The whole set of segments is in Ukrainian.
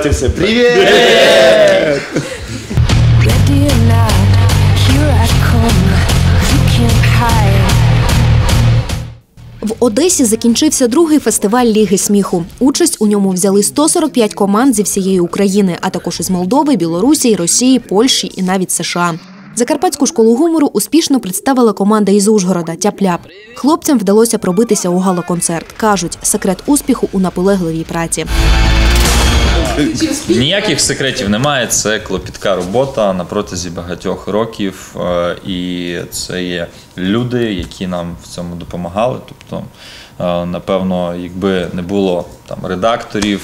Давайте все. Привіт! В Одесі закінчився другий фестиваль Ліги сміху. Участь у ньому взяли 145 команд зі всієї України, а також із Молдови, Білорусі, Росії, Польщі і навіть США. Закарпатську школу гумору успішно представила команда із Ужгорода «Тяп-ляп». Хлопцям вдалося пробитися у гала-концерт. Кажуть, секрет успіху у наполегливій праці. Ніяких секретів немає, це клопітка робота на протязі багатьох років, і це є люди, які нам в цьому допомагали. Тобто, напевно, якби не було там редакторів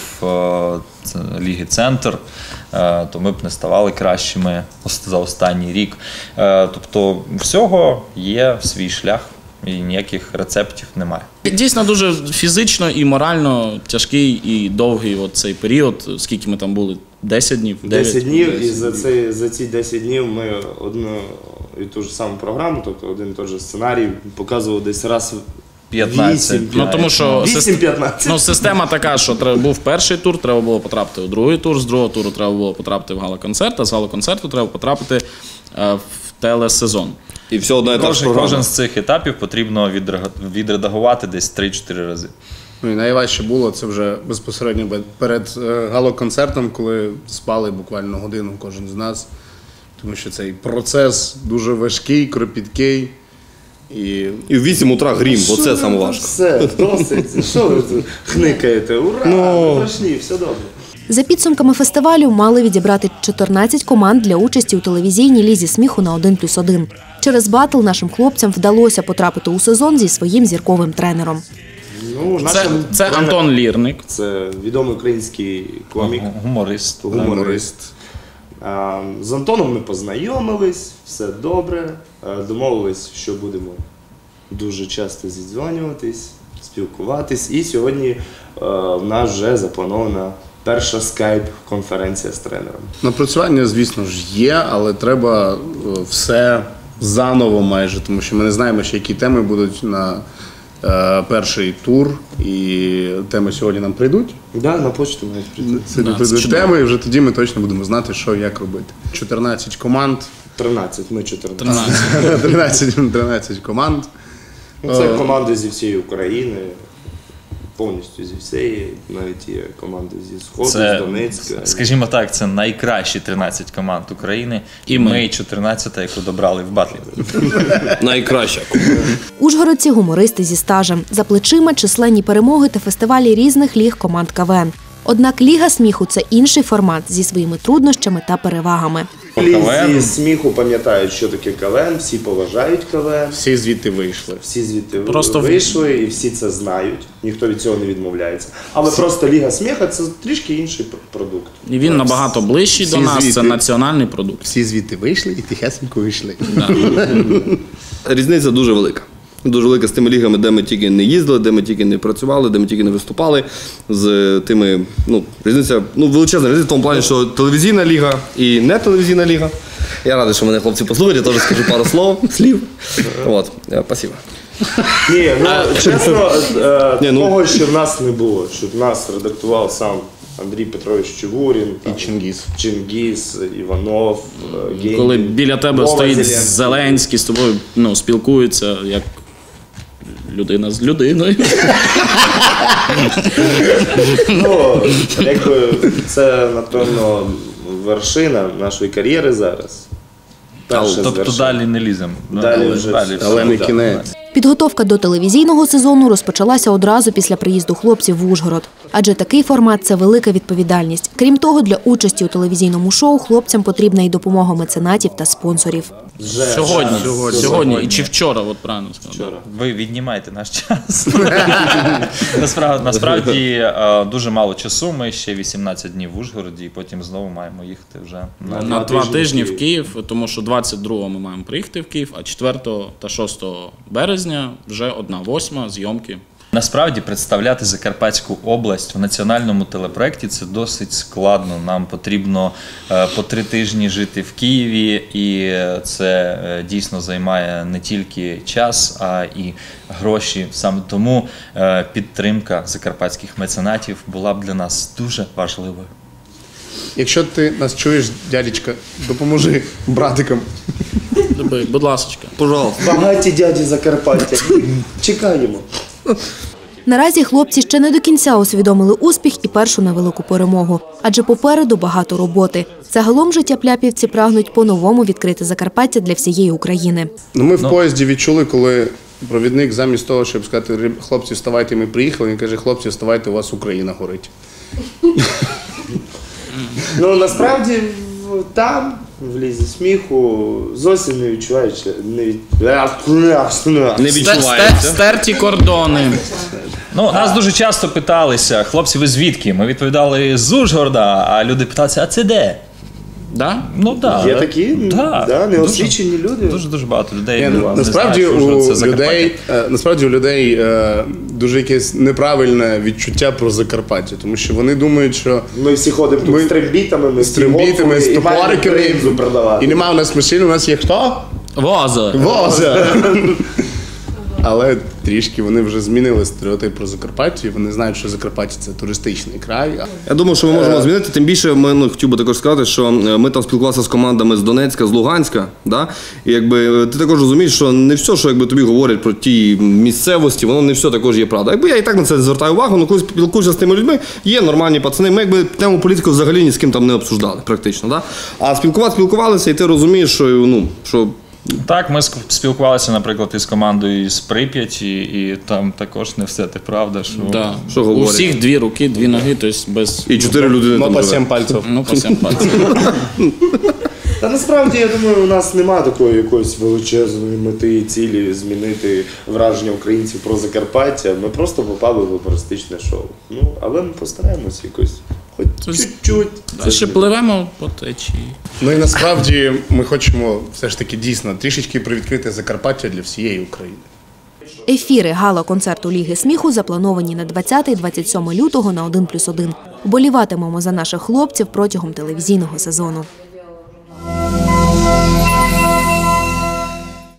Ліги Центр, то ми б не ставали кращими за останній рік. Тобто, всього є свій шлях. І ніяких рецептів немає. Дійсно дуже фізично і морально тяжкий і довгий цей період. Скільки ми там були? 10 днів? 10 днів, і за ці 10 днів ми одну і ту ж саму програму, тобто один і той же сценарій показували десь раз 15. Тому що 8-15. Система така, що був перший тур, треба було потрапити у другий тур, з другого туру треба було потрапити в гала-концерт, а з гала-концерту треба потрапити в телесезон. І все одна і та ж програма. Кожен з цих етапів потрібно відредагувати десь 3-4 рази. Ну і найважче було це вже безпосередньо перед гала-концертом, коли спали буквально годину кожен з нас. Тому що цей процес дуже важкий, кропіткий. І в 8 утра грім, бо це саме важко. Все, досить. Що ви тут хникаєте? Ура, ми пройшли, все добре. За підсумками фестивалю мали відібрати 14 команд для участі у телевізійній лізі сміху на 1+1. Через батл нашим хлопцям вдалося потрапити у сезон зі своїм зірковим тренером. Це Антон Лірник. Це відомий український комік. Гуморист. З Антоном ми познайомились, все добре. Домовились, що будемо дуже часто зідзвонюватись, спілкуватись. І сьогодні в нас вже запланована перша скайп-конференція з тренером. Напрацювання, звісно ж, є, але треба все заново майже, тому що ми не знаємо, ще які теми будуть на перший тур, і теми сьогодні нам прийдуть. Так, на почту мають прийти. Сьогодні прийдуть теми, і вже тоді ми точно будемо знати, що і як робити. 14 команд. 13, ми 14. 13 команд. Це команди зі всієї України. Повністю зі всієї, навіть є команди зі Сходу, з Донецька. Скажімо так, це найкращі 13 команд України. І ми 14-та, яку добрали в батлі. Найкраща. Ужгородці – гумористи зі стажем. За плечима численні перемоги та фестивалі різних ліг команд КВН. Однак Ліга сміху – це інший формат зі своїми труднощами та перевагами. Лізі сміху пам'ятають, що таке КВН, всі поважають КВН. Всі звідти вийшли. Всі звідти вийшли і всі це знають, ніхто від цього не відмовляється. Але просто Ліга сміху – це трішки інший продукт. І він набагато ближчий до нас, це національний продукт. Всі звідти вийшли і тихесенько вийшли. Різниця дуже велика. Дуже велика з тими лігами, де ми тільки не їздили, де ми тільки не працювали, де ми тільки не виступали. З тими, різниця, величезна різниця в тому плані, що телевізійна ліга і не телевізійна ліга. Я радий, що мене хлопці послухають, я теж скажу пару слів. Спасибо. Ні, чесно, того, що в нас не було, щоб нас редактував сам Андрій Петрович Чигурін, і Чингіз, Іванов, Геній. Коли біля тебе стоїть Зеленський, з тобою спілкується, як людина з людиною. Це, напевно, вершина нашої кар'єри зараз. Тобто далі не ліземо. Але не кінець. Підготовка до телевізійного сезону розпочалася одразу після приїзду хлопців в Ужгород. Адже такий формат – це велика відповідальність. Крім того, для участі у телевізійному шоу хлопцям потрібна і допомога меценатів та спонсорів. Сьогодні і чи вчора, правильно сказав. Ви віднімаєте наш час. Насправді дуже мало часу, ми ще 18 днів в Ужгороді і потім знову маємо їхати вже на 2 тижні в Київ, тому що 22-го ми маємо приїхати в Київ, а 4 та 6 березня вже 1/8 зйомки. Насправді представляти Закарпатську область в національному телепроєкті – це досить складно. Нам потрібно по 3 тижні жити в Києві, і це дійсно займає не тільки час, а і гроші. Саме тому підтримка закарпатських меценатів була б для нас дуже важливою. якщо ти нас чуєш, дядечка, допоможи братикам. Будь ласочка. Пожалуйста. Багаті дяді Закарпаття. Чекаємо. Наразі хлопці ще не до кінця усвідомили успіх і першу невелику перемогу. Адже попереду багато роботи. Загалом життєпляпівці прагнуть по-новому відкрити Закарпаття для всієї України. Ми в поїзді відчули, коли провідник замість того, щоб сказати, хлопці, вставайте, ми приїхали, він каже, хлопці, вставайте, у вас Україна горить. Ну, насправді, там, в лізі сміху, зовсім не відчуваєш, Не відчувається. Стерті кордони. Ну, нас дуже часто питалися, хлопці, ви звідки? Ми відповідали з Ужгорода, а люди питалися, а це де? Да? Ну так. Є такі неосвічені люди. Дуже багато людей. Ні, не насправді, знають, що це насправді у людей дуже якесь неправильне відчуття про Закарпаття, тому що вони думають, що Ми всі ходимо тут з трембітами, з трембітами, з топориками, і немає у нас машин, у нас є хто? Воза. Воза! Але трішки вони вже змінили стереотип про Закарпаття, і вони знають, що Закарпаття – це туристичний край. Я думаю, що ми можемо змінити. Тим більше, хотів би також сказати, що ми там спілкувалися з командами з Донецька, з Луганська. Да? І якби ти також розумієш, що не все, що тобі говорять про ті місцевості, воно не все також є правда. Якби я і так на це звертаю увагу, але коли спілкуюся з тими людьми, є нормальні пацани. Ми якби тему політики взагалі ні з ким там не обсуждали, практично. Да? А спілкувалися, і ти розумієш, що Так, ми спілкувалися, наприклад, із командою з Прип'яті, і там також не все те правда, що... Да. Що У говорять? всіх 2 руки, 2 ноги, тобто без... і 4 людини там по живе. 7 пальців. Ну, по 7 пальців. Та насправді, я думаю, у нас немає такої якоїсь величезної мети і цілі змінити враження українців про Закарпаття. Ми просто попали в гумористичне шоу. Ну, але ми постараємось якось, хоч чуть-чуть. Ще пливемо по течії. Ну і насправді ми хочемо все ж таки дійсно трішечки привідкрити Закарпаття для всієї України. Ефіри гала-концерту Ліги сміху заплановані на 20-27 лютого на 1+1. Вболіватимемо за наших хлопців протягом телевізійного сезону.